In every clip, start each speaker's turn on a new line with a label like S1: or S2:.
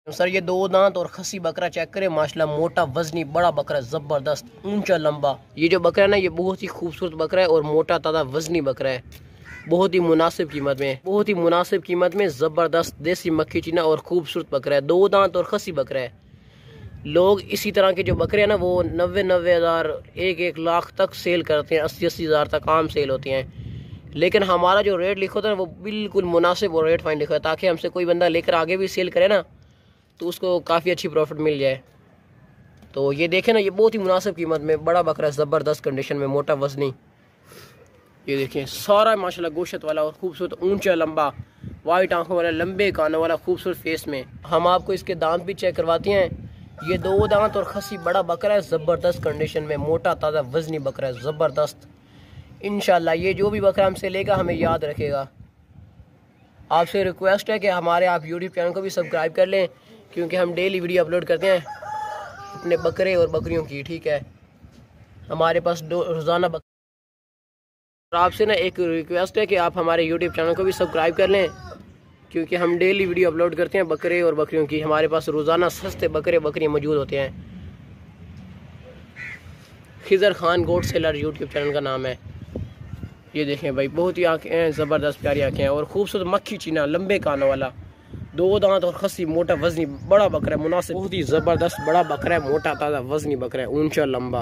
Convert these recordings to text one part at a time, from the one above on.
S1: Sir ये 2 दांत और खसी बकरा चेक करें माशाल्लाह, मोटा वजनी बड़ा बकरा, ज़बरदस्त ऊंचा लंबा। ये जो बकरा है ना, ये बहुत ही खूबसूरत बकरा है और मोटा ताज़ा वजनी बकरा है। बहुत ही मुनासिब कीमत में, बहुत ही मुनासिब कीमत में ज़बरदस्त देसी मक्खी चीना और खूबसूरत बकरा है। 2 दांत और खसी बकरा है। लोग इसी तरह के जो बकरे हैं ना, वो 90-90 हज़ार 1-1 लाख तक सेल करते हैं, 80-80 हज़ार तक आम सेल होते हैं। लेकिन हमारा जो रेट लिखा होता है वो बिल्कुल मुनासिब और रेट फाइन लिखा है, ताकि हमसे कोई बंदा लेकर आगे भी सेल करे ना तो उसको काफ़ी अच्छी प्रॉफिट मिल जाए। तो ये देखें ना, ये बहुत ही मुनासिब कीमत में बड़ा बकरा, ज़बरदस्त कंडीशन में, मोटा वजनी। ये देखें सारा माशाल्लाह गोश्त वाला और खूबसूरत ऊंचा लंबा, वाइट आंखों वाला, लंबे कानों वाला, खूबसूरत फेस में। हम आपको इसके दांत भी चेक करवाते हैं। ये 2 दांत और खसी बड़ा बकरा है, ज़बरदस्त कंडीशन में, मोटा ताज़ा वजनी बकरा है, ज़बरदस्त। इंशाल्लाह ये जो भी बकरा हमसे लेगा हमें याद रखेगा। आपसे रिक्वेस्ट है कि हमारे आप यूट्यूब चैनल को भी सब्सक्राइब कर लें, क्योंकि हम डेली वीडियो अपलोड करते हैं अपने बकरे और बकरियों की। ठीक है, हमारे पास रोज़ाना आपसे ना एक रिक्वेस्ट है कि आप हमारे यूट्यूब चैनल को भी सब्सक्राइब कर लें, क्योंकि हम डेली वीडियो अपलोड करते हैं बकरे और बकरियों की। हमारे पास रोज़ाना सस्ते बकरे बकरियाँ मौजूद होते हैं। Khizar Khan goat seller YouTube channel का नाम है। ये देखें भाई, बहुत ही आँखें हैं, ज़बरदस्त प्यारी आँखें हैं और खूबसूरत मक्खी चीना, लंबे कानों वाला, 2 दांत और खसी, मोटा वजनी बड़ा बकरा है, मुनासिब, बहुत ही ज़बरदस्त बड़ा बकरा है, मोटा ताज़ा वजनी बकरा है, ऊंचा लंबा,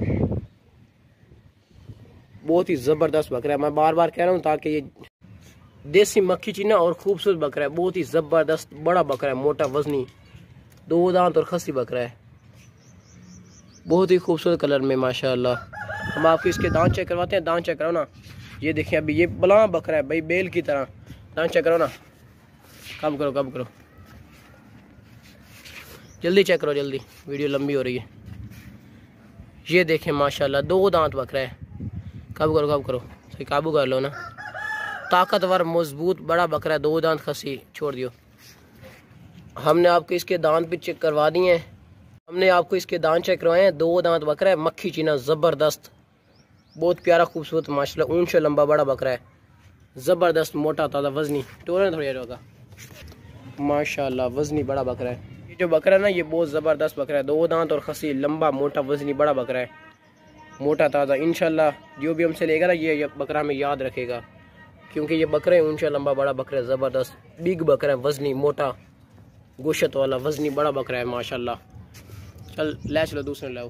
S1: बहुत ही ज़बरदस्त बकरा है। मैं बार बार कह रहा हूँ ताकि ये देसी मक्खी चीना और खूबसूरत बकरा है, बहुत ही ज़बरदस्त बड़ा बकरा है, मोटा वजनी, 2 दांत और खसी बकरा है, बहुत ही खूबसूरत कलर में माशाल्लाह। हम आपको इसके दांत चेक करवाते हैं। दांत चेक करो ना, ये देखिए अभी ये बला बकरा है भाई, बेल की तरह। दांत चेक करो ना, कम करो कम करो, जल्दी चेक करो जल्दी, वीडियो लंबी हो रही है। ये देखें माशाल्लाह 2 दांत बकरा है, कम करो कम करो, सही काबू कर लो ना। ताकतवर मजबूत बड़ा बकरा है, 2 दांत खसी, छोड़ दियो। हमने आपको इसके दांत भी चेक करवा दिए हैं। हमने आपको इसके दांत चेक करवाए हैं। 2 दांत बकरा है, मक्खी चीना, ज़बरदस्त, बहुत प्यारा खूबसूरत माशाल्लाह, ऊंचा लंबा बड़ा बकरा है, ज़बरदस्त मोटा ताज़ा वजनी। टोरे थोड़ी होगा माशाल्लाह, वजनी बड़ा बकरा है। ये जो बकरा है ना, ये बहुत ज़बरदस्त बकरा है, 2 दांत और खसी, लंबा मोटा वजनी बड़ा बकरा है, मोटा ताज़ा। इंशाल्लाह जो भी हमसे लेगा ना, ये बकरा हमें याद रखेगा, क्योंकि ये बकरा है ऊंचा लंबा बड़ा बकरा है, ज़बरदस्त बिग बकरा है, वजनी मोटा गोश्त वाला वजनी बड़ा बकरा है माशाल्लाह। चल ले चलो दूसरे लाओ।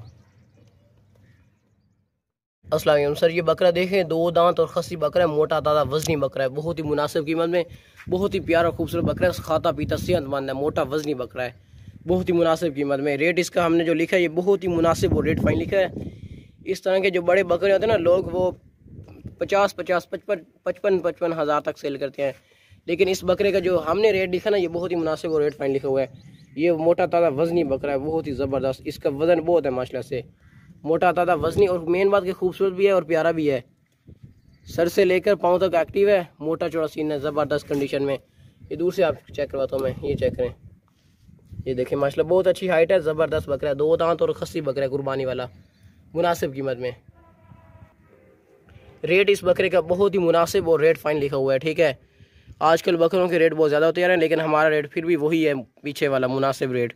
S1: अस्सलाम वालेकुम सर, ये बकरा देखें, 2 दांत और खसी बकरा है, मोटा ताज़ा वजनी बकरा है, बहुत ही मुनासिब कीमत में, बहुत ही प्यारा खूबसूरत बकरा है, खाता पीता सेहतमंद है, मोटा वजनी बकरा है, बहुत ही मुनासिब कीमत में। रेट इसका हमने जो लिखा है ये बहुत ही मुनासिब और रेट फाइन लिखा है। इस तरह के जो बड़े बकरे होते हैं ना, लोग वो 50-50, 55 हज़ार तक सेल करते हैं, लेकिन इस बकरे का जो हमने रेट लिखा ना, ये बहुत ही मुनासिब और रेट फाइन लिखा हुआ है। ये मोटा ताज़ा वजनी बकरा है, बहुत ही ज़बरदस्त, इसका वज़न बहुत है माशाल्लाह से, मोटा ताज़ा वजनी, और मेन बात कि खूबसूरत भी है और प्यारा भी है। सर से लेकर पाँव तक एक्टिव है, मोटा चौड़ा सीन है, ज़बरदस्त कंडीशन में। ये दूर से आप चेक करवाता हूँ मैं, ये चेक करें, ये देखें माशाल्लाह बहुत अच्छी हाइट है, ज़बरदस्त बकरा है, 2 दांत और खसी बकरा है, कुर्बानी वाला, मुनासिब कीमत में। रेट इस बकरे का बहुत ही मुनासिब और रेट फाइन लिखा हुआ है। ठीक है, आजकल बकरों के रेट बहुत ज़्यादा होते जा रहे हैं, लेकिन हमारा रेट फिर भी वही है, पीछे वाला मुनासिब रेट।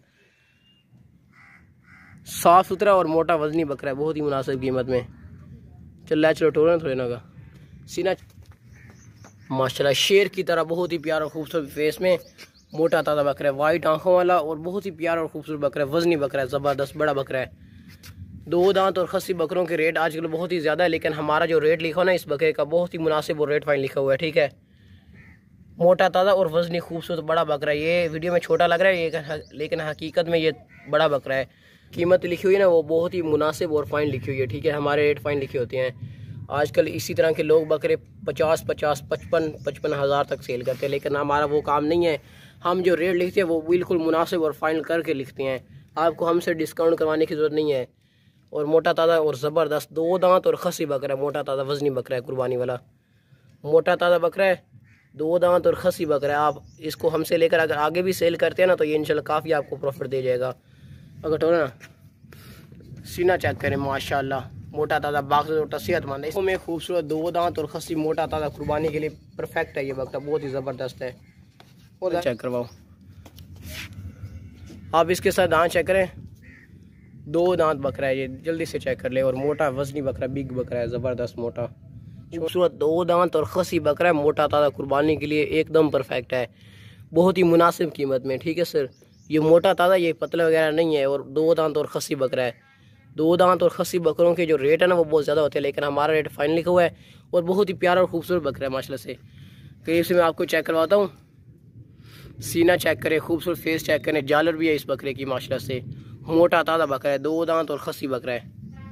S1: साफ़ सुथरा और मोटा वजनी बकरा है, बहुत ही मुनासिब कीमत में। चल लै चलो टोरन थोड़े ना का सीना माशाल्लाह, शेर की तरह बहुत ही प्यारा खूबसूरत फेस में, मोटा ताज़ा बकरा है, वाइट आंखों वाला, और बहुत ही प्यारा और खूबसूरत बकरा है, वजनी बकरा है, ज़बरदस्त बड़ा बकरा है। 2 दांत और खसी बकरों के रेट आजकल बहुत ही ज़्यादा है, लेकिन हमारा जो रेट लिखा हो ना इस बकरे का, बहुत ही मुनासिब और रेट फाइन लिखा हुआ है। ठीक है, मोटा ताज़ा और वजनी खूबसूरत बड़ा बकरा है। ये वीडियो में छोटा लग रहा है ये, लेकिन हकीकत में ये बड़ा बकरा है। कीमत लिखी हुई है ना, वो बहुत ही मुनासिब और फ़ाइन लिखी हुई है। ठीक है, हमारे रेट फ़ाइन लिखे होते हैं। आजकल इसी तरह के लोग बकरे 50-50, 55 हज़ार तक सेल करते हैं, लेकिन हमारा वो काम नहीं है। हम जो रेट लिखते हैं वो बिल्कुल मुनासिब और फ़ाइनल करके लिखते हैं, आपको हमसे डिस्काउंट करवाने की ज़रूरत नहीं है। और मोटा ताज़ा और ज़बरदस्त 2 दांत और खसी बकरा है, मोटा ताज़ा वजनी बकरा है, कुर्बानी वाला, मोटा ताज़ा बकरा है, 2 दांत और खसी बकरा है। आप इसको हमसे लेकर अगर आगे भी सेल करते हैं ना, तो ये इंशाल्लाह काफ़ी आपको प्रॉफिट दे जाएगा। अगर तो ना सीना चेक करें माशाल्लाह, मोटा ताज़ा बाकी सेहतमंद है, इसमें खूबसूरत 2 दांत और खसी, मोटा ताज़ा, कुर्बानी के लिए परफेक्ट है ये बकरा, बहुत ही ज़बरदस्त है। और चेक करवाओ, आप इसके साथ दांत चेक करें, 2 दांत बकरा है ये, जल्दी से चेक कर ले। और मोटा वजनी बकरा, बिग बकरा है, ज़बरदस्त मोटा खूबसूरत 2 दांत और खसी बकरा है, मोटा ताज़ा कुर्बानी के लिए एकदम परफेक्ट है, बहुत ही मुनासिब कीमत में। ठीक है सर, ये मोटा ताज़ा, ये पतला वगैरह नहीं है। और 2 दांत और खसी बकरा है। 2 दांत और खसी बकरों के जो रेट है ना वो बहुत ज़्यादा होते हैं, लेकिन हमारा रेट फाइनल लिखा हुआ है। और बहुत ही प्यारा और खूबसूरत बकरा है माशाल्लाह से। करीब से मैं आपको चेक करवाता हूँ, सीना चेक करें, खूबसूरत फेस चेक करें, जालर भी है इस बकरे की माशाल्लाह से। मोटा ताज़ा बकरा है, 2 दांत और खसी बकरा है।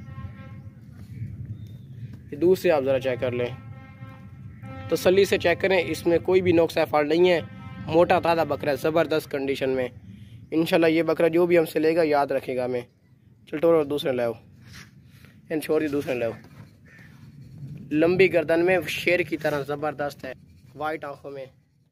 S1: दूर से आप ज़रा चेक कर लें, तसल्ली से चेक करें, इसमें कोई भी नुक्स है, फॉल्ट नहीं है। मोटा ताज़ा बकरा है, ज़बरदस्त कंडीशन में। इंशाल्लाह ये बकरा जो भी हमसे लेगा याद रखेगा हमें। चल टोर और दूसरे लाओ, इन छोड़ दी, दूसरे लाओ। लंबी गर्दन में शेर की तरह ज़बरदस्त है, वाइट आंखों में।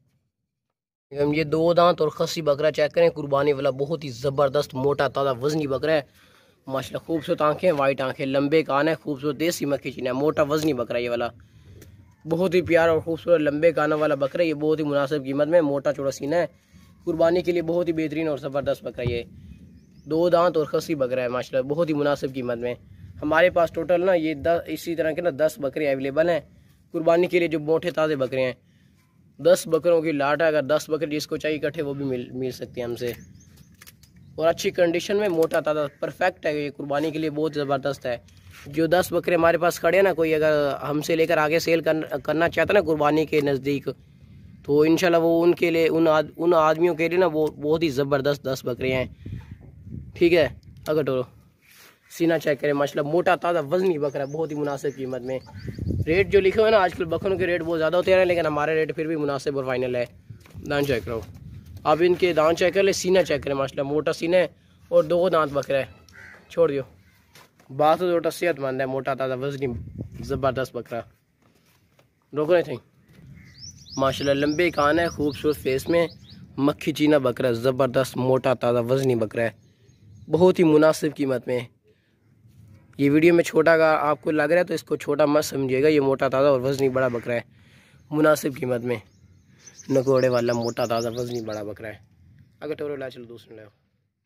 S1: हम ये 2 दांत और खसी बकरा चेक करें, कुर्बानी वाला, बहुत ही ज़बरदस्त मोटा ताज़ा वजनी बकरा है माशाल्लाह। खूबसूरत आंखें, वाइट आंखें, लंबे कान है, खूबसूरत देसी मक्खी चीना है, मोटा वजनी बकरा ये वाला। बहुत ही प्यारा और खूबसूरत लंबे कानों वाला बकरा, ये बहुत ही मुनासिब कीमत में, मोटा चौड़ा सीना है, कुर्बानी के लिए बहुत ही बेहतरीन और ज़बरदस्त बकरा। ये 2 दांत और खसी बकरा है माशाल्लाह, बहुत ही मुनासिब कीमत में। हमारे पास टोटल ना ये 10 इसी तरह के ना 10 बकरे अवेलेबल हैं कुर्बानी के लिए, जो मोटे ताज़े बकरे हैं। 10 बकरों की लाट है, अगर 10 बकरे जिसको चाहिए इकट्ठे वो भी मिल सकते हैं हमसे। और अच्छी कंडीशन में, मोटा ताज़ा परफेक्ट है, ये कुर्बानी के लिए बहुत ज़बरदस्त है। जो 10 बकरे हमारे पास खड़े हैं ना, कोई अगर हमसे लेकर आगे सेल करना चाहता है ना कुर्बानी के नज़दीक, तो इंशाल्लाह वो उनके लिए, उन आदमियों के लिए ना वो बहुत ही ज़बरदस्त 10 बकरे हैं। ठीक है, अगर तो सीना चेक करें माशाल्लाह, मोटा ताज़ा वजनी बकरा, बहुत ही मुनासिब कीमत में। रेट जो लिखे हुए ना, आजकल बकरों के रेट बहुत ज़्यादा होते हैं, लेकिन हमारे रेट फिर भी मुनासिब और फाइनल है। दांत चेक करो, आप इनके दांत चेक कर ले, सीना चेक करें माशाल्लाह, मोटा सीना है और 2 दांत बकरा है। छोड़ दियो, बात तो छोटा सेहतमंद है, मोटा ताज़ा वजनी ज़बरदस्त बकरा। रोको नहीं थी माशाल्लाह, लंबे कान है, खूबसूरत फेस में, मक्खी चीना बकरा, ज़बरदस्त मोटा ताज़ा वजनी बकरा है, बहुत ही मुनासिब कीमत में। ये वीडियो में छोटा का आपको लग रहा है तो इसको छोटा मत समझिएगा, ये मोटा ताज़ा और वजनी बड़ा बकरा है, मुनासिब कीमत में, नकोड़े वाला मोटा ताज़ा वजनी बड़ा बकरा है। अगर टोरो ला, चलो दूसरे लाओ।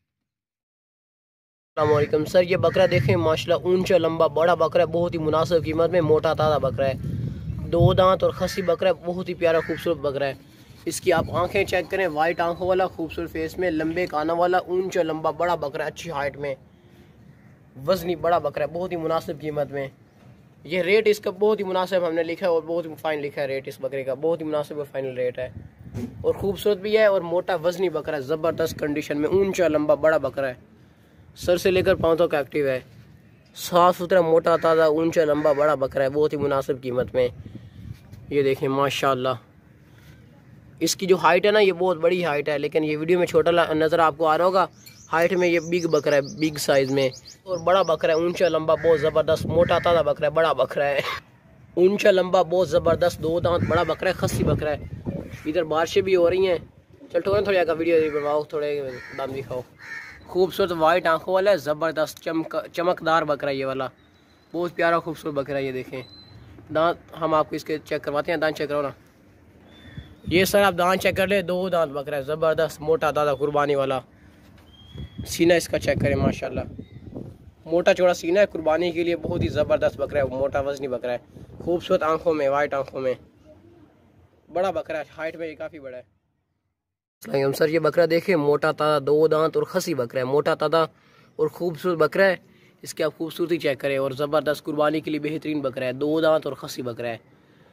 S1: अस्सलामुअलैकुम सर, ये बकरा देखें माशाल्लाह, ऊंचा लंबा बड़ा बकरा है, बहुत ही मुनासिब कीमत में, मोटा ताज़ा बकरा है, 2 दांत और खसी बकरा है, बहुत ही प्यारा खूबसूरत बकरा है। इसकी आप आंखें चेक करें, वाइट आंखों वाला, खूबसूरत फेस में, लंबे कानों वाला, ऊंचा लंबा बड़ा बकरा, अच्छी हाइट में, वजनी बड़ा बकरा है, बहुत ही मुनासिब कीमत में। ये रेट इसका बहुत ही मुनासिब हमने लिखा है और बहुत ही फाइन लिखा है रेट इस बकरे का, बहुत ही मुनासिब और फाइनल रेट है। और खूबसूरत भी है और मोटा वजनी बकरा है, ज़बरदस्त कंडीशन में, ऊंचा लंबा बड़ा बकरा है, सर से लेकर पाँव तक एक्टिव है, साफ़ सुथरा मोटा ताज़ा ऊंचा लंबा बड़ा बकरा है, बहुत ही मुनासिब कीमत में। ये देखें माशाल्लाह, इसकी जो हाइट है ना ये बहुत बड़ी हाइट है, लेकिन ये वीडियो में छोटा नज़र आपको आ रहा होगा। हाइट में ये बिग बकरा है, बिग साइज़ में, और बड़ा बकरा है, ऊंचा लंबा बहुत ज़बरदस्त मोटा ताज़ा बकरा है, बड़ा बकरा है, ऊंचा लंबा बहुत ज़बरदस्त, 2 दांत बड़ा बकरा है, खस्सी बकरा है। इधर बारिशें भी हो रही हैं, चल थोड़ा थोड़ा का वीडियो बनवाओ, थोड़े दाम दिखाओ। खूबसूरत वाइट आंखों वाला है, ज़बरदस्त चमकदार बकरा ये वाला, बहुत प्यारा खूबसूरत बकरा। ये देखें दांत, हम आपको इसके चेक करवाते हैं, दांत चेक करो ना। ये सर आप दांत चेक कर ले, 2 दांत बकरा है, ज़बरदस्त मोटा ताज़ा कुर्बानी वाला। सीना इसका चेक करें माशाल्लाह, मोटा चौड़ा सीना है, कुर्बानी के लिए बहुत ही ज़बरदस्त बकरा है, मोटा वजनी बकरा है, खूबसूरत आंखों में, वाइट आंखों में, बड़ा बकरा है, हाइट में ये काफ़ी बड़ा है। सर ये बकरा देखें, मोटा ताज़ा 2 दांत और खसी बकरा है, मोटा ताज़ा और खूबसूरत बकरा है। इसकी आप खूबसूरती चेक करें, और ज़बरदस्त कुर्बानी के लिए बेहतरीन बकरा है, 2 दांत और खसी बकरा है,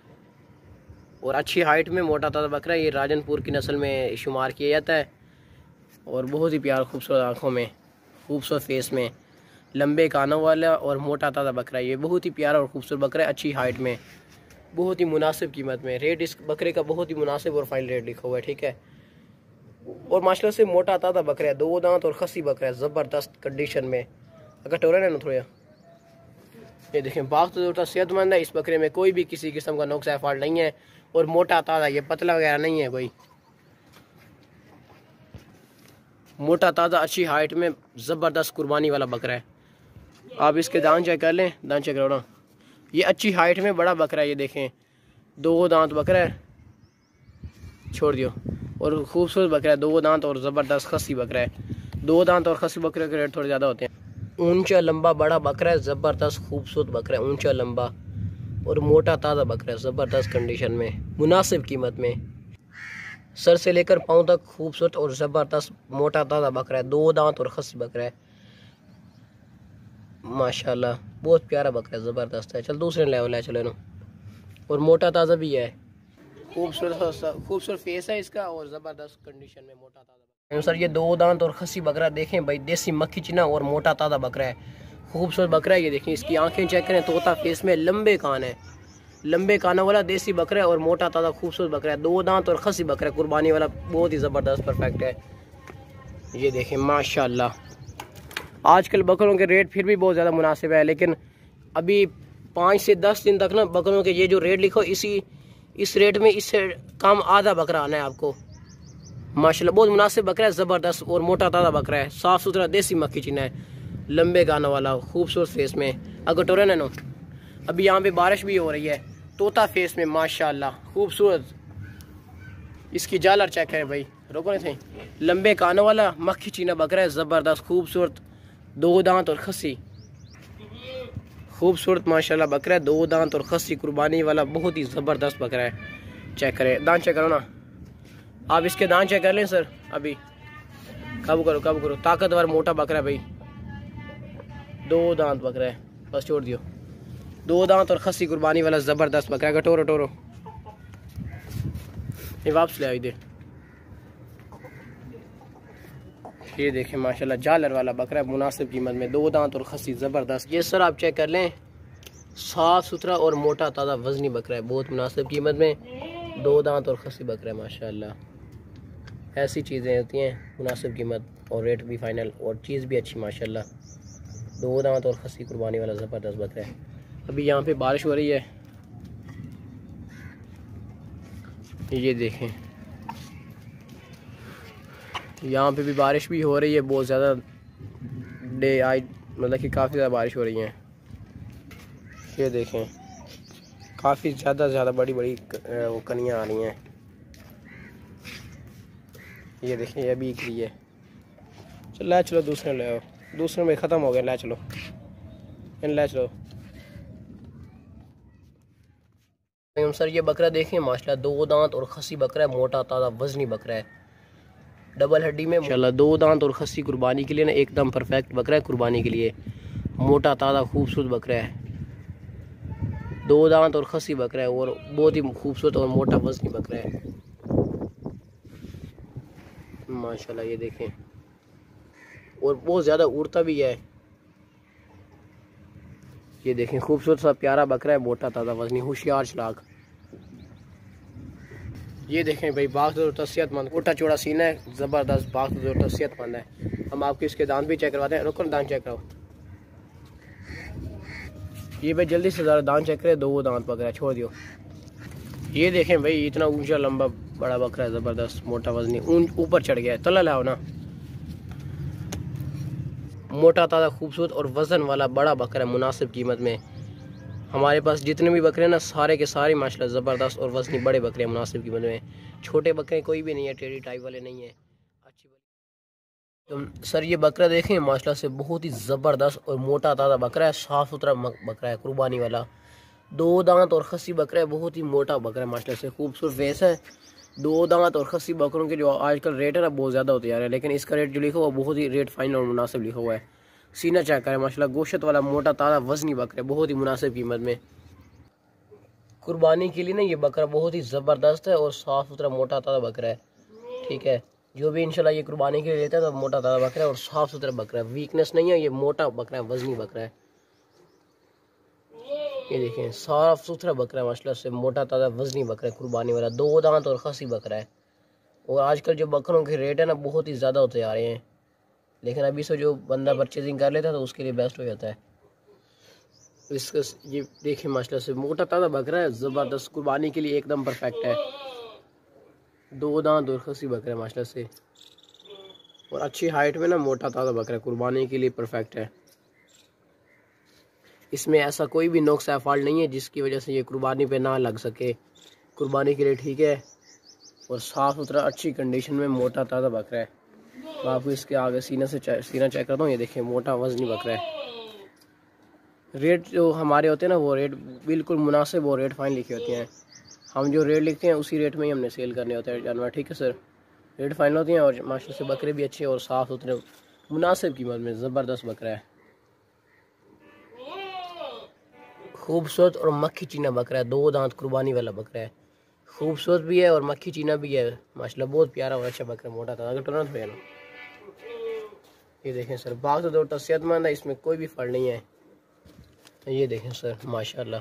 S1: और अच्छी हाइट में मोटा ताज़ा बकरा है। ये राजनपुर की नस्ल में शुमार किया जाता है, और बहुत ही प्यारा खूबसूरत आँखों में, खूबसूरत फेस में, लंबे कानों वाला और मोटा ताज़ा बकरा है। ये बहुत ही प्यारा और खूबसूरत बकरा है, अच्छी हाइट में, बहुत ही मुनासिब कीमत में। रेट इस बकरे का बहुत ही मुनासिब और फाइल रेट लिखा हुआ है, ठीक है। और माशाल्लाह से मोटा ताज़ा बकरा है, 2 दांत और खसी बकरा है, ज़बरदस्त कंडीशन में। अगर टोरा है ना थोड़ा, ये देखें बाग तो थोड़ा सेहतमंद है, इस बकरे में कोई भी किसी किस्म का नुक्स फॉल्ट नहीं है, और मोटा ताज़ा, ये पतला वगैरह नहीं है कोई, मोटा ताज़ा अच्छी हाइट में, ज़बरदस्त कुर्बानी वाला बकरा है। आप इसके दांत चेक कर लें, दांत चेक करो ना, ये अच्छी हाइट में बड़ा बकरा है। ये देखें 2 दांत बकरा है, छोड़ दियो, और खूबसूरत बकरा है, 2 दांत और ज़बरदस्त खसी बकरा है, दो दांत और खसी बकरे के रेट थोड़े ज़्यादा होते हैं। ऊंचा लंबा बड़ा बकरा है, ज़बरदस्त खूबसूरत बकरा है, ऊंचा लंबा और मोटा ताज़ा बकरा है, ज़बरदस्त कंडीशन में, मुनासिब कीमत में। सर से लेकर पाँव तक खूबसूरत और ज़बरदस्त मोटा ताज़ा बकरा है, दो दांत और खसी बकरा है, माशाल्लाह बहुत प्यारा बकरा है, ज़बरदस्त है। चल दूसरे लेवल है, चलो ना, और मोटा ताज़ा भी है, खूबसूरत फेस है इसका और ज़बरदस्त कंडीशन में मोटा ताज़ा। सर ये दो दांत और खसी बकरा देखें भाई, देसी मक्खी चीना और मोटा ताज़ा बकरा है, खूबसूरत बकरा है। ये देखें इसकी आंखें चेक करें, तोता फेस में, लंबे कान है, लंबे कानों वाला देसी बकरा है और मोटा ताज़ा खूबसूरत बकरा है, दो दांत और खसी बकरा है, कुर्बानी वाला, बहुत ही ज़बरदस्त परफेक्ट है। ये देखें माशाल्लाह। आजकल बकरों के रेट फिर भी बहुत ज़्यादा मुनासिब है, लेकिन अभी 5 से 10 दिन तक ना बकरों के ये जो रेट लिखो इस रेट में इससे कम आधा बकरा आना है आपको। माशाल्लाह बहुत मुनासिब बकरा है, ज़बरदस्त और मोटा ताज़ा बकरा है, साफ़ सुथरा देसी मक्खी चीना है, लंबे गानों वाला, खूबसूरत फेस में। अगर टोरन है नो, अभी यहाँ पे बारिश भी हो रही है, तोता फेस में माशाल्लाह खूबसूरत। इसकी जालर चेक करें भाई, रोको नहीं थे, लंबे कानों वाला मक्खी चीना बकरा है, ज़बरदस्त खूबसूरत, दो दांत और खसी, खूबसूरत माशाल्लाह बकरा है, दो दांत और खसी, कुर्बानी वाला, बहुत ही ज़बरदस्त बकरा है। चेक करें, दांत चेक करो ना आप, इसके दांत चेक कर लें सर। अभी काबू करो, ताकतवर मोटा बकरा है भाई, दो दांत बकरा है, बस छोड़ दियो, दो दांत और खसी, कुर्बानी वाला, ज़बरदस्त बकरा है। टोरो ये वापस ले आई दे। ये देखें माशाल्लाह जालर वाला बकरा है, मुनासिब कीमत में, दो दांत और खसी, ज़बरदस्त। ये सर आप चेक कर लें, साफ़ सुथरा और मोटा ताज़ा वज़नी बकरा है, बहुत मुनासिब कीमत में, दो दांत और खसी बकरा है माशाल्लाह। ऐसी चीज़ें होती हैं, मुनासिब कीमत और रेट भी फाइनल और चीज़ भी अच्छी माशाल्लाह, दो दांत और खसी, कुर्बानी वाला, ज़बरदस्त बकरा है। अभी यहाँ पे बारिश हो रही है, ये देखें यहाँ पे भी बारिश भी हो रही है, बहुत ज़्यादा डे आई, मतलब कि काफ़ी ज़्यादा बारिश हो रही है। ये देखें काफ़ी ज़्यादा बड़ी वो कनियाँ आ रही हैं। ये देखें ये भी रही है। चलो दूसरे ले आओ, दूसरे में ख़त्म हो गया, ले चलो ले चलो। सर ये बकरा देखें माशाल्लाह, दो दांत और खसी बकरा है, मोटा ताज़ा वज़नी बकरा है, डबल हड्डी में माशाल्लाह, दो दांत और खसी, कुर्बानी के लिए ना एकदम परफेक्ट बकरा है, कुर्बानी के लिए, मोटा ताज़ा खूबसूरत बकरा है, दो दांत और खसी बकरा है और बहुत ही खूबसूरत और मोटा वज़नी बकरा है माशाल्लाह। ये देखें और बहुत ज़्यादा उड़ता भी है। ये देखें खूबसूरत सा प्यारा बकरा है, मोटा ताज़ा वज़नी, होशियार चलाक। ये देखें भाई बाखुद सेहतमंद, मोटा चौड़ा सीना है, ज़बरदस्त बाखुद सेहतमंद है। हम आपके इसके दांत भी चेक करवाते हैं, रुको दांत चेक कराओ। ये भाई जल्दी से ज़रा दांत चेक करें, दो दांत बकरा है, छोड़ दियो। ये देखें भाई इतना ऊंचा लंबा बड़ा बकरा है, ज़बरदस्त मोटा वज़नी, ऊपर चढ़ गया है, तला लाओ ना। मोटा ताज़ा खूबसूरत और वज़न वाला बड़ा बकरा है, मुनासिब कीमत में। हमारे पास जितने भी बकरे ना सारे के सारे माशाल्लाह ज़बरदस्त और वज़नी बड़े बकरे हैं, मुनासिब कीमत में। छोटे बकरे कोई भी नहीं है, टेढ़ी टाइप वाले नहीं है, अच्छी। तो सर ये बकरा देखें माशाल्लाह से बहुत ही ज़बरदस्त और मोटा ताज़ा बकरा है, साफ़ सुथरा बकरा है, कुर्बानी वाला, दो दांत और खसी बकरा है, बहुत ही मोटा बकरा है माशाल्लाह से, खूबसूरत फेस है। दो दांत और खसी बकरों के जो आजकल रेट है ना बहुत ज़्यादा होते जा रहे हैं, लेकिन इसका रेट जो लिखा हुआ बहुत ही रेट फाइनल और मुनासिब लिखा हुआ है। सीना चेक करें माशाल्लाह, गोश्त वाला मोटा ताज़ा वज़नी बकरा है, बहुत ही मुनासिब कीमत में। कुर्बानी के लिए ना ये बकरा बहुत ही ज़बरदस्त है और साफ़ सुथरा मोटा ताज़ा बकरा है, ठीक है। जो भी इंशाल्लाह ये कुर्बानी के लिए लेता है तो मोटा ताज़ा बकरा है और साफ़ सुथरा बकरा है, वीकनेस नहीं है, ये मोटा बकरा है, वज़नी बकरा है। ये देखें साफ़ सुथरा बकरा है माशाल्लाह से, मोटा ताज़ा वज़नी बकरा है, कुर्बानी वाला, दो दांत और खसी बकरा है। और आजकल जो बकरों के रेट है ना बहुत ही ज़्यादा होते जा रहे हैं, लेकिन अभी से जो बंदा परचेजिंग कर लेता है तो उसके लिए बेस्ट हो जाता है। इसका ये देखिए माशाल्लाह से मोटा ताज़ा बकरा है, ज़बरदस्त, कुर्बानी के लिए एकदम परफेक्ट है, दो दांत और खसी बकरा है माशाल्लाह से, और अच्छी हाइट में ना मोटा ताज़ा बकरा है, कुर्बानी के लिए परफेक्ट है। इसमें ऐसा कोई भी नुक्स या फॉल्ट नहीं है जिसकी वजह से ये कुर्बानी पे ना लग सके, कुर्बानी के लिए ठीक है और साफ़ सुथरा अच्छी कंडीशन में मोटा ताज़ा बकरा है। मैं आपको इसके आगे सीना चेक करता हूँ। ये देखिए मोटा वजनी बकरा है। रेट जो हमारे होते हैं ना, वो रेट बिल्कुल मुनासिब और रेट फाइन लिखे होते हैं। हम जो रेट लिखते हैं उसी रेट में ही हमने सेल करने होते हैं जानवर, ठीक है सर। रेट फाइन होते हैं और माशाल्लाह से बकरे भी अच्छे और साफ़ सुथरे मुनासिब कीमत में ज़बरदस्त बकरा है। खूबसूरत और मक्खी चीना बकरा है, 2 दांत कुर्बानी वाला बकरा है। खूबसूरत भी है और मक्खी चीना भी है माशाल्लाह, बहुत प्यारा और अच्छा बकरा, मोटा था। अगर तुरंत हो ना, ये देखें सर, बाग तो दौड़ता सेहतमंद है, इसमें कोई भी फल नहीं है। ये देखें सर माशाल्लाह,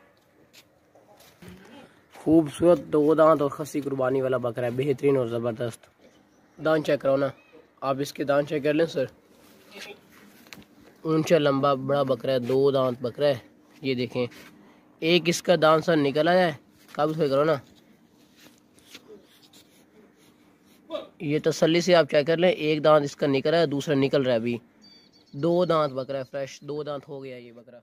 S1: खूबसूरत 2 दांत और खस्सी कुर्बानी वाला बकरा है, बेहतरीन और ज़बरदस्त। दांत चेक करो ना आप, इसके दांत चेक कर लें सर। ऊंचा लंबा बड़ा बकरा है, 2 दांत बकरा है। ये देखें, एक इसका दांत सर निकल आया है, काबू करो ना, ये तसल्ली से आप चेक कर लें। एक दांत इसका निकल रहा है, दूसरा निकल रहा है अभी। 2 दांत बकरा है, फ्रेश 2 दांत हो गया ये बकरा।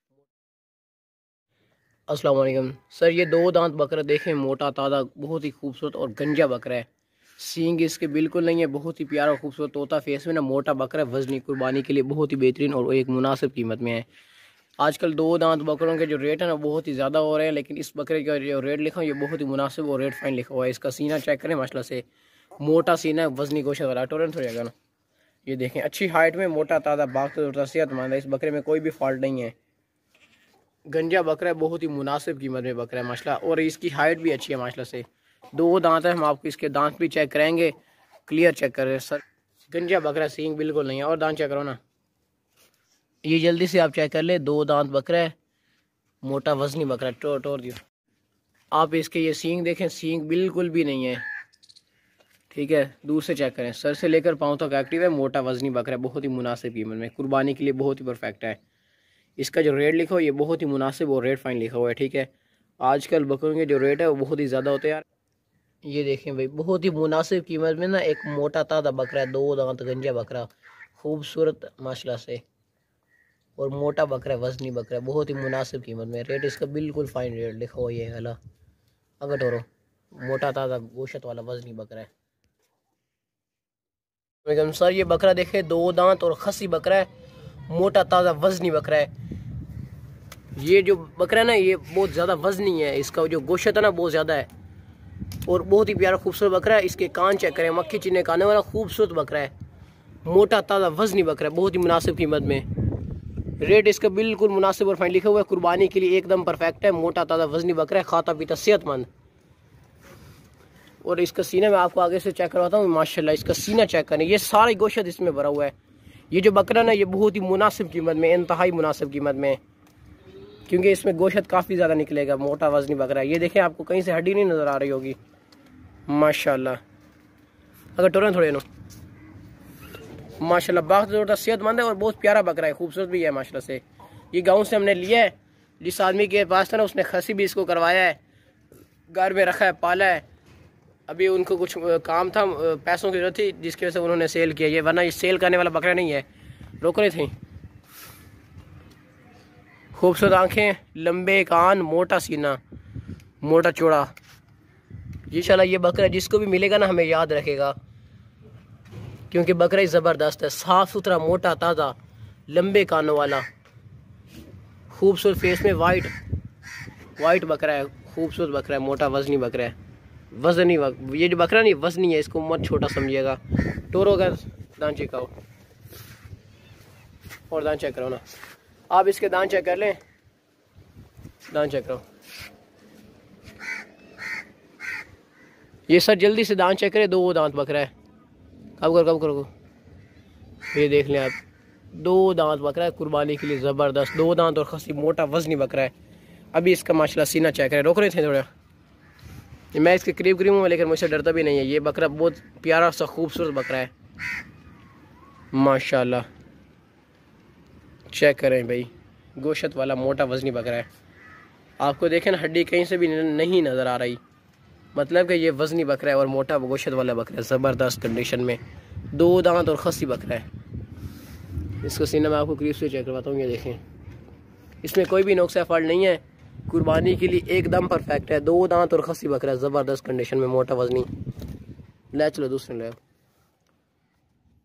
S1: अस्सलाम वालेकुम सर, ये 2 दांत बकरा देखें, मोटा ताज़ा बहुत ही खूबसूरत और गंजा बकरा है। सींग इसके बिल्कुल नहीं है, बहुत ही प्यारा खूबसूरत तोता फेस में ना, मोटा बकरा, वजनी कुर्बानी के लिए बहुत ही बेहतरीन और एक मुनासिब कीमत में है। आजकल 2 दांत बकरों के जो रेट है ना बहुत ही ज़्यादा हो रहे हैं, लेकिन इस बकरे का जो रेट लिखा है ये बहुत ही मुनासिब और रेट फाइन लिखा हुआ है। इसका सीना चेक करें माशाल्लाह से, मोटा सीना है, वजनी गोश्त वाला, टोरेंट हो जाएगा ना। ये देखें, अच्छी हाइट में मोटा ताज़ा बाग सेहतमंद है। इस बकरे में कोई भी फॉल्ट नहीं है, गंजा बकरा है, बहुत ही मुनासिब कीमत में बकरा है माशाल्लाह, और इसकी हाइट भी अच्छी है माशाल्लाह से। 2 दांत है, हम आपको इसके दांत भी चेक करेंगे, क्लियर चेक करें सर। गंजा बकरा, सींग बिल्कुल नहीं है। और दांत चेक करो ना, ये जल्दी से आप चेक कर ले, 2 दांत बकरा है, मोटा वजनी बकरा है। टोर दियो आप इसके, ये सींग देखें, सींग बिल्कुल भी नहीं है, ठीक है। दूर से चेक करें, सर से लेकर पाँव तक एक्टिव है, मोटा वजनी बकरा है, बहुत ही मुनासिब कीमत में, कुर्बानी के लिए बहुत ही परफेक्ट है। इसका जो रेट लिखा हो ये बहुत ही मुनासिब और रेट फाइन लिखा हुआ है, ठीक है। आजकल बकरों के जो रेट है वो बहुत ही ज़्यादा होते हैं यार। ये देखें भाई, बहुत ही मुनासिब कीमत में ना एक मोटा ताज़ा बकरा है, 2 दांत गंजा बकरा, खूबसूरत माशाल्लाह से, और मोटा बकरा, वजनी बकरा, बहुत ही मुनासिब कीमत में। रेट इसका बिल्कुल फाइन रेट लिखा हुआ ये हला, अगर टोरो, मोटा ताज़ा गोश्त वाला वजनी बकरा है। सर ये बकरा देखे, 2 दांत और खस्सी बकरा है, मोटा ताज़ा वजनी बकरा है। ये जो बकरा है ना ये बहुत ज़्यादा वजनी है, इसका जो गोश्त है ना बहुत ज़्यादा है, और बहुत ही प्यारा खूबसूरत बकरा है। इसके कान चेक करें, मक्खी चीने खाने वाला खूबसूरत बकरा है, मोटा ताज़ा वजनी बकरा है, बहुत ही मुनासिब कीमत में। रेट इसका बिल्कुल मुनासिब और फाइन लिखा हुआ है, कुर्बानी के लिए एकदम परफेक्ट है, मोटा ताज़ा वजनी बकरा है, खाता पीता सेहतमंद। और इसका सीना मैं आपको आगे से चेक करवाता हूँ माशाल्लाह, इसका सीना चेक करें, ये सारा गोश्त इसमें भरा हुआ है। ये जो बकरा ना ये बहुत ही मुनासिब कीमत में, इंतहाई मुनासिब कीमत में, क्योंकि इसमें गोश्त काफ़ी ज़्यादा निकलेगा, मोटा वजनी बकरा है। ये देखें, आपको कहीं से हड्डी नहीं नज़र आ रही होगी माशाल्लाह, अगर टोरें थोड़े नो माशाल्लाह, बाग तो सेहतमंद है और बहुत प्यारा बकरा है, खूबसूरत भी है माशाल्लाह से। ये गाँव से हमने लिया है, जिस आदमी के पास था ना उसने खसी भी इसको करवाया है, घर में रखा है, पाला है। अभी उनको कुछ काम था, पैसों की जरूरत थी, जिसकी वजह से उन्होंने सेल किया ये, वरना ये सेल करने वाला बकरा नहीं है, रोक रही थी। खूबसूरत आंखें, लंबे कान, मोटा सीना, मोटा चौड़ा। इंशाल्लाह ये बकरा जिसको भी मिलेगा ना हमें याद रखेगा, क्योंकि बकरा ही ज़बरदस्त है, साफ़ सुथरा, मोटा ताज़ा, लंबे कानों वाला, खूबसूरत फेस में वाइट बकरा है, खूबसूरत बकरा है, मोटा वजनी बकरा है, वजनी ये जो बकरा नहीं वजनी है, इसको मत छोटा समझिएगा। टोरो का दांत चेक करो, और दांत चेक करो ना आप, इसके दांत चेक कर लें, दांत चेक करो। ये सर जल्दी से दांत चेक करें, 2 दांत बकरा है, कब करो ये देख लें आप, 2 दांत बकरा है, कुर्बानी के लिए ज़बरदस्त, 2 दांत और खसी, मोटा वजनी बकरा है। अभी इसका माशाल्लाह सीना चेक करें, रोक रहे थे थोड़ा, मैं इसके करीब हूँ लेकिन मुझसे डरता भी नहीं है। ये बकरा बहुत प्यारा सा खूबसूरत बकरा है माशाल्लाह, चेक करें भाई, गोश्त वाला मोटा वजनी बकरा है। आपको देखें ना, हड्डी कहीं से भी नहीं नज़र आ रही, मतलब कि ये वजनी बकरा है और मोटा गोश्त वाला बकरा है, ज़बरदस्त कंडीशन में, 2 दांत और खस्सी बकरा है। इसका सीना मैं आपको करीब से चेक करवाता हूँ, ये देखें, इसमें कोई भी नुक्सा फॉल्ट नहीं है, कुर्बानी के लिए एकदम परफेक्ट है, 2 दांत और खस्सी बकरा, ज़बरदस्त कंडीशन में, मोटा वजनी। ले चलो दूसरे ले,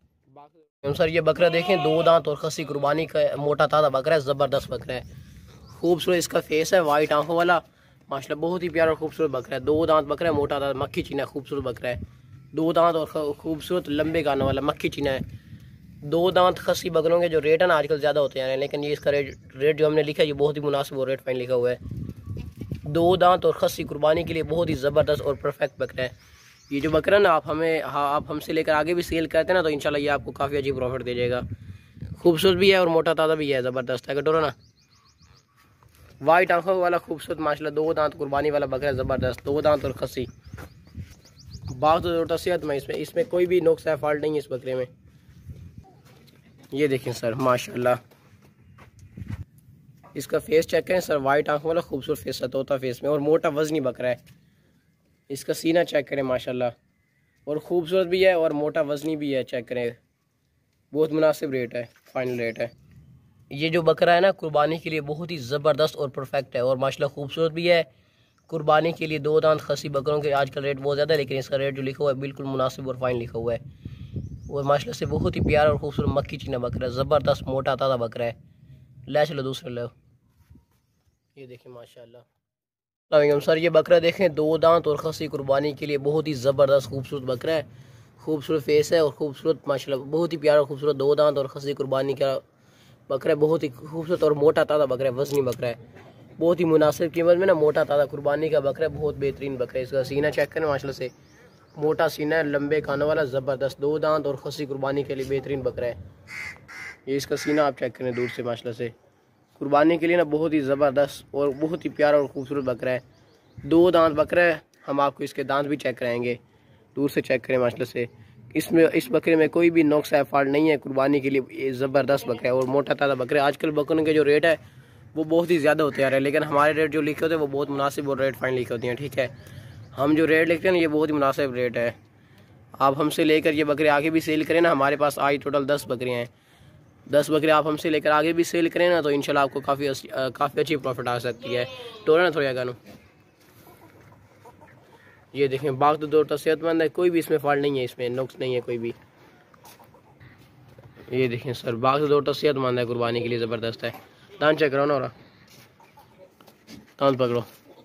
S1: सर ये बकरा देखें, 2 दांत और खसी कुर्बानी का मोटा ताज़ा बकरा है, ज़बरदस्त बकरा है, खूबसूरत इसका फेस है, वाइट आंखों वाला माशाल्लाह, बहुत ही प्यारा और खूबसूरत बकरा है। 2 दांत बकरा है, मोटा ताज़ा मक्खी चीना, खूबसूरत बकरा है। 2 दांत और खूबसूरत लंबे गाने वाला मक्खी चीना है। 2 दांत खसी बकरों के जो रेट है ना आजकल ज़्यादा होते हैं, लेकिन ये इसका रेट जो हमने लिखा है ये बहुत ही मुनासिब और रेट फाइन लिखा हुआ है। 2 दांत और खसी कुर्बानी के लिए बहुत ही ज़बरदस्त और परफेक्ट बकरा है। ये जो बकरा ना आप हमसे लेकर आगे भी सेल करते हैं ना, तो इंशाल्लाह ये आपको काफ़ी अच्छी प्रॉफिट दे जाएगा। खूबसूरत भी है और मोटा ताज़ा भी है, ज़बरदस्त है कटोरा ना, वाइट आंखों वाला खूबसूरत माशाल्लाह, 2 दांत कुर्बानी वाला बकरा, ज़बरदस्त 2 दांत और खसी, बात तो सेहत में इसमें कोई भी नुक्स है, फॉल्ट नहीं है इस बकरे में। ये देखें सर माशाल्लाह, इसका फेस चेक करें सर, वाइट आंखों वाला खूबसूरत फेस है, तोता फेस में, और मोटा वजनी बकरा है। इसका सीना चेक करें माशाल्लाह, और ख़ूबसूरत भी है और मोटा वजनी भी है, चेक करें, बहुत मुनासिब रेट है, फाइनल रेट है। ये जो बकरा है ना कुर्बानी के लिए बहुत ही ज़बरदस्त और परफेक्ट है, और माशाल्लाह खूबसूरत भी है। कुर्बानी के लिए 2 दांत खसी बकरों के आजकल रेट बहुत ज़्यादा है, लेकिन इसका रेट जो लिखा हुआ है बिल्कुल मुनासिब और फाइन लिखा हुआ है, और माशाल्लाह से बहुत ही प्यारा और खूबसूरत मक्खी चीना बकरा है, ज़बरदस्त मोटा ताज़ा बकरा है। ले चलो दूसरे लो, ये देखें माशाल्लाह। सर ये बकरा देखें, 2 दांत और खसी कुर्बानी के लिए बहुत ही ज़बरदस्त खूबसूरत बकरा है, खूबसूरत फेस है और खूबसूरत माशाल्लाह, बहुत ही प्यारा खूबसूरत 2 दांत और खसी कुर्बानी का बकरा है, बहुत ही खूबसूरत और मोटा ताज़ा बकरा है, वजनी बकरा है, बहुत ही मुनासिब कीमत में ना, मोटा ताज़ा कुर्बानी का बकरा है, बहुत बेहतरीन बकरा है। इसका सीना चेक करें माशाल्लाह से, मोटा सीना है, लंबे कानों वाला, ज़बरदस्त 2 दांत और खसी कुर्बानी के लिए बेहतरीन बकरा है। ये इसका सीना आप चेक करें दूर से माशाल्लाह से, कुर्बानी के लिए ना बहुत ही ज़बरदस्त और बहुत ही प्यारा और खूबसूरत बकरा है। 2 दांत बकरा है, हम आपको इसके दांत भी चेक कराएंगे, दूर से चेक करें माशाल्लाह से। इस बकरे में कोई भी नुक्स है, फॉल्ट नहीं है, कुर्बानी के लिए ये ज़बरदस्त बकरा है और मोटा ताज़ा बकरा है। आजकल बकरों के जो रेट है वो बहुत ही ज़्यादा होते आ रहे हैं, लेकिन हमारे रेट जो लिखे होते हैं वो बहुत मुनासिब और रेट फाइन लिखे होते हैं, ठीक है। हम जो रेट लिखते हैं ना ये बहुत ही मुनासिब रेट है। आप हमसे लेकर ये बकरे आगे भी सेल करें ना, हमारे पास आज टोटल 10 बकरियाँ हैं, 10 बकरे आप हमसे लेकर आगे भी सेल करें ना, तो इंशाल्लाह आपको काफ़ी अच्छी प्रॉफिट आ सकती है। टोरा ना थोड़ा गानो, ये देखें, बाग तो दौड़ता सेहतमंद है, कोई भी इसमें फॉल्ट नहीं है, इसमें नुक्स नहीं है कोई भी। ये देखें सर, बाग तो दौड़ता सेहतमंद है, कुर्बानी के लिए ज़बरदस्त है। दांत चेक करो ना, और दांत पकड़ो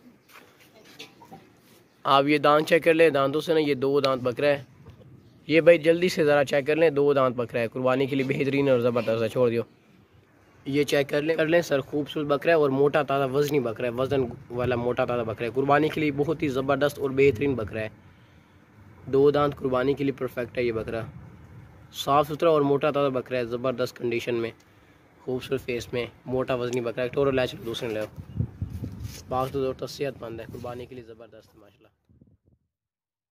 S1: आप, ये दांत चेक कर ले, दांतों से ना ये 2 दांत बकरा है। ये भाई जल्दी से ज़रा चेक कर लें, 2 दांत बकरा है, कुर्बानी के लिए बेहतरीन और ज़बरदस्त है, छोड़ दियो। ये चेक कर लें सर, खूबसूरत बकरा है और मोटा ताज़ा वजनी बकरा है, वज़न वाला मोटा ताज़ा बकरा है, कुर्बानी के लिए बहुत ही ज़बरदस्त और बेहतरीन बकरा है। 2 दांत कुर्बानी के लिए परफेक्ट है ये बकरा, साफ़ सुथरा और मोटा ताज़ा बकरा है, ज़बरदस्त कंडीशन में, खूबसूरत फेस में, मोटा वजनी बकरा है। टोरो ले चलो दूसरे ले, बाग तो सेहतमंद है, कुर्बानी के लिए ज़बरदस्त माशाल्लाह।